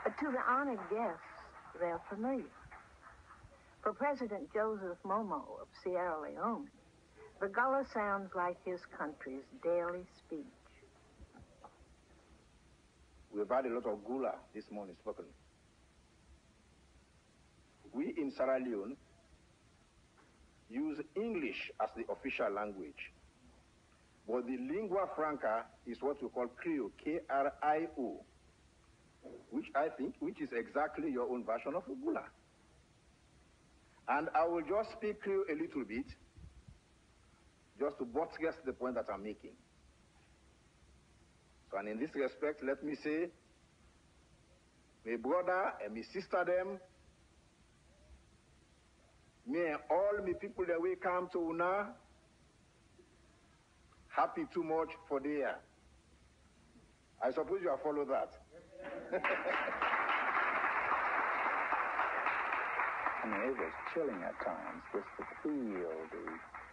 But to the honored guests, they're familiar. For President Joseph Momo of Sierra Leone, the Gullah sounds like his country's daily speech. We've had a lot of Gula this morning spoken. We in Sierra Leone use English as the official language. But the lingua franca is what we call Creole, K-R-I-O, which is exactly your own version of Gula. And I will just speak Creole a little bit, just to buttress the point that I'm making. So, and in this respect, let me say, my brother and my sister them, me and all my people that we come to Una, happy too much for the year. I suppose you have followed that. I mean, it was chilling at times just to feel